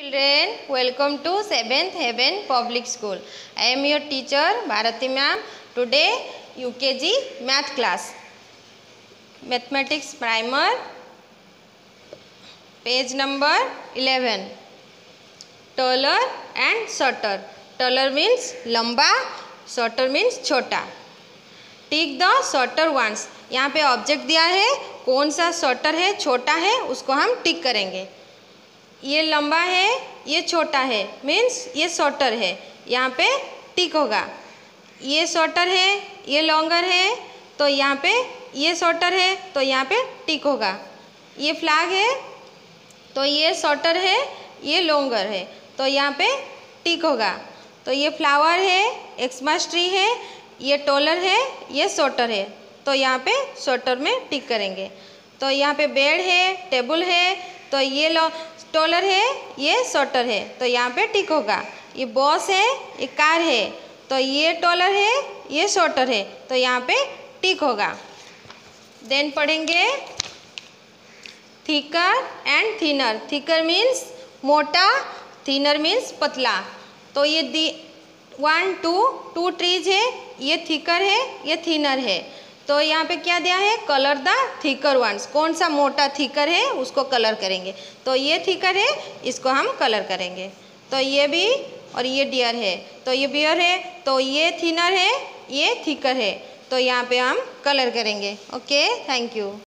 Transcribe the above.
Children, welcome to 7th Heaven Public School. I am your teacher Bharati ma'am. Today UKG math class. Mathematics primer, page number 11. Taller and shorter. Taller means लंबा, shorter means छोटा. Tick the shorter ones. यहाँ पे object दिया है, कौन सा shorter है, छोटा है, उसको हम टिक करेंगे. ये लंबा है, ये छोटा है, मीन्स ये शॉर्टर है, यहाँ पे टिक होगा. ये शॉर्टर है, ये लॉन्गर है, तो यहाँ पे ये शॉर्टर है, तो यहाँ पे टिक होगा. ये फ्लैग है, तो ये शॉर्टर है, ये लॉन्गर है, तो यहाँ पे टिक होगा. तो ये फ्लावर है, एक्समस ट्री है, ये टॉलर है, ये शॉर्टर है, तो यहाँ पे शॉर्टर में टिक करेंगे. तो यहाँ पे बेड है, टेबल है, तो ये टॉलर है, ये शॉर्टर है, तो यहाँ पे टिक होगा. ये बॉस है, ये कार है, तो ये टॉलर है, ये शॉर्टर है, तो यहाँ पे टिक होगा. देन पढ़ेंगे thicker and thinner. Thicker means मोटा, थिनर मीन्स पतला. तो ये 1 2 ट्रीज है, ये थिकर है, ये थिनर है. तो यहाँ पे क्या दिया है, कलर द थिकर वंस. कौन सा मोटा थिकर है उसको कलर करेंगे. तो ये थिकर है, इसको हम कलर करेंगे. तो ये भी और ये डियर है, तो ये बियर है, तो ये थिनर है, ये थिकर है, तो यहाँ पे हम कलर करेंगे. Okay, thank you.